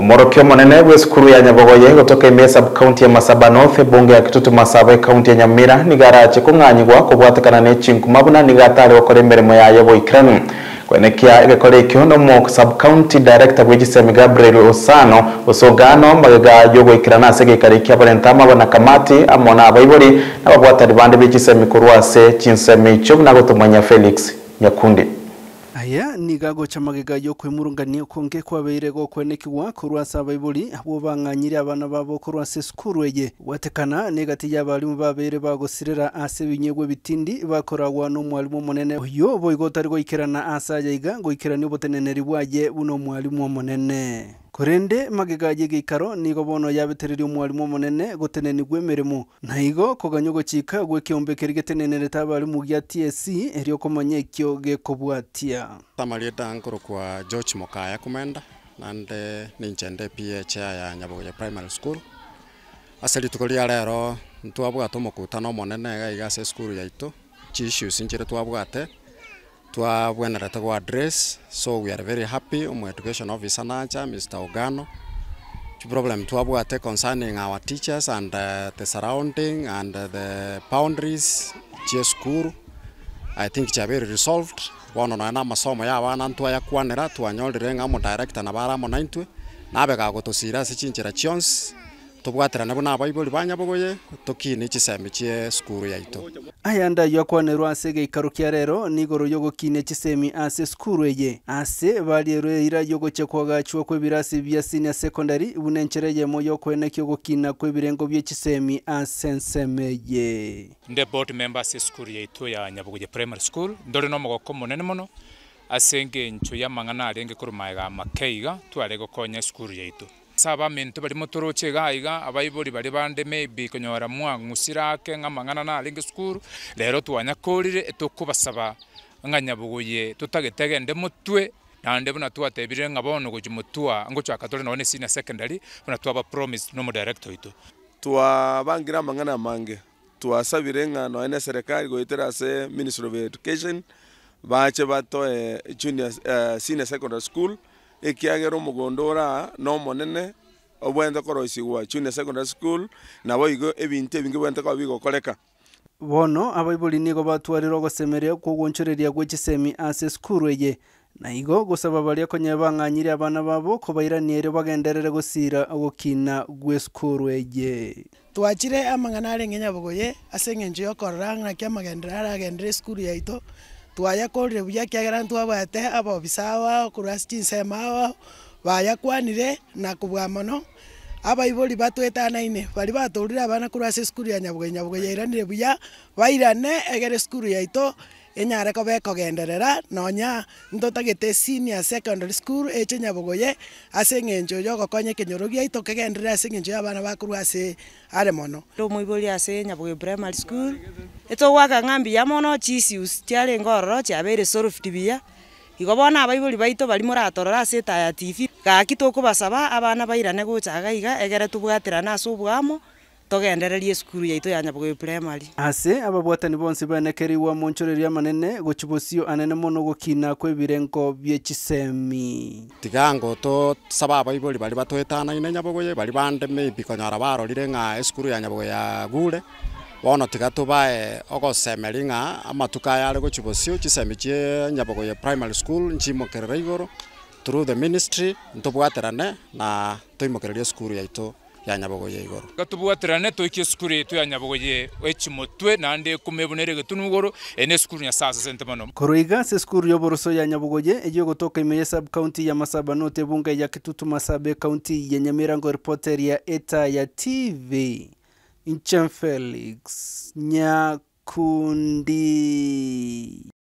Omorokio monene w'esukuru ya Nyabogoye gotoka ime sub-county ya Masaba North bunge ya Kitutu Masaba county ya Nyamira nigarache kung'anyigwa kubwatikana n'echingu mabuna nigatari gukora emirimo yayo boikranu kwenekia egekore ikyo no mu sub-county director gw'Gisemi Gabriel Osano osogano magega yo goikrana asegekare ky'abarentama bana kamati amona abayibori n'abagwatari bande b'Gisemi kurwase chinsemi cyo nagotumanya Felix Nyakundi. Aya ni gago chamagega yo kwemurungania konge kwabeire go kwenekwa kurwasa abayibuli abo banganyiri abana babo kurwasa skuru eye watekana negati y'abalimu babere bagosirera ase binyegwe bitindi bakoragwa no mwalimu monene yo boigotari go ikerana asa yayiga go ikerani oboteneneri bwaye buno mwalimu monene Korende magega y'igikaro nigo bono yabetereri umwalimu monene goteneni gwemeremo naigo koganyogo chika gwe kiombe getenenere tabali mu gya TSC eriyo komanye kyo gekobwatia Tamalieta ankoro kwa George Mokaya kumenda nande ninchende PH ya Nyabogoye Primary School asali tukolia rero ntwabwato mukutano monene gaiga se school yaito issues injire twabwate twabwenerete go address, so we are very happy education officer nacha Mr. Ogano. The problem twabwate concerning our teachers and the surrounding and the boundaries of school, I think it's very resolved. Bono na masomo ya abana ntwaya kwanera twanyolire ngamo director na baramo naintwe nabega gotosira sichinjira chons tubwatira nabo nabayiboli banyabogoye tokini Gisemi cie school yaito. Ayanda yakwanerwa asege ikarukia rero nigoro yogo kine Gisemi ase school eye ase balierwe ira yogo chekwaga chuo kwe birasi bya senior secondary bunenchereye moyo kweneke yogo kina kwe birengo bya Gisemi ase nsemeye nde board members school yaito ya Nyabogoye Primary School ndore no mogoko monene mono asenge ncho ya mangana arenge kurumaiga makeiga twarego konya school yaito saba mintu bari motoroche gaiga abayibori bari bande maybe konyora mwangusirake ngamangana na lingi school lero twanyakorire etokubasaba nganyabugoye tutagetege nde mutwe nande buna twatebire ngabono gujumutwa ngo cyakatore none senior secondary buna twaba promise no director ito twabangira mangana mange twasabire ngano ene serikali goitera se Ministry of Education bache bato junior senior secondary school ekiagero mugondora no monene obwenda koroisiwa junior secondary school nabo igo ebinte bingi bwenda ko bigo koleka bono abayibuli nigo batwariro gosemerera kugonchereria gwe Gisemi ase school eye naigo gusaba bali konye banganyiri abana babo ko bayiraniere bagenderere gusira gukina gwe school eye twachire amangana arenge Nyabogoye ase ngenje yokoranga kyamagendera agendere school yaito twaya korire buya kyagera ntwabate abo bisawa kurasi chinsema baya kwanire na kubwamono abayiboli batwetana ine bali batorira abana kurasi school ya Nyabogoye iranire buya bairane egere school yaito enyare ko bekogenderera nonya ndotagete senior secondary school eche Nyabogoye ase ngenjo yogo konye kenyorogia ito kegendera ase ngenjo abana bakurwase are mono ro moiboli ase Nyabogoye Primary School eto waka ngambi ya mono chisius tiare ngororo chabere solved bia igobona abayiboli baito bali moratorora ase ya TV gaki tokubasaba abana bairane gochaga iga egere tubwaterana ase obwamo togendererie school yaito ya Nyabogoye Primary ase ababwatani bonse banekeriwa monchoreria manene gochibosio anene mono gokina kwe birengo bye Gisemi tigango to saba abayiboli bali batwetana ine Nyabogoye bali bande maybe konyara barorire nga school ya Nyabogoye ya gure bono tigatubae ogosemeringa amatuka yare gochibosio Gisemi cie Nyabogoye Primary School nchimokerera igoro through the ministry ntobwaterane na toimokereria school yaito ya Nyabogoye igoro gatubwaterane toikie school yaito ya Nyabogoye echimotwe nande kumebonere getunugoro ene school ya sasa sentemano koroiga se school yoboroso ya Nyabogoye ejo gotoka ime sub county ya Masaba North bunge ya Kitutu Masaba county ya Nyamira ngo reporter ya ETA ya TV Felix Nyakundi.